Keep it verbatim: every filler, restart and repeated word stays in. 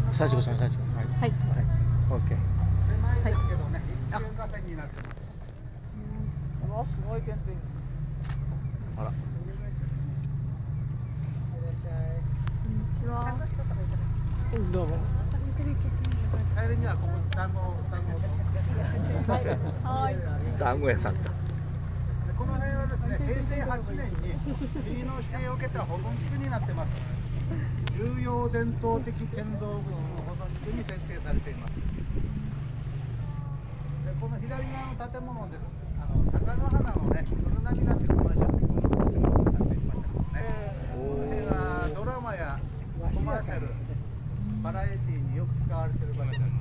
幸子さん、幸子さん、はい。はい。オッケー。はい。あ。うわ、すごいキャンピング。あら。いらっしゃい。こんにちは。どうも。帰りにはここ団子団子。はい。はい。団子屋さんか。この辺はですね、へいせいはちねんに国の指定を受けた保存地区になってます。重要伝統的建造物保存地区に設定されています。でこの左側の建物です。あの貴乃花のね、古波なんてコマーシャルでこの建物を完成しましたからね。この辺はドラマやコマーシャル、バラエティーによく使われている場所です。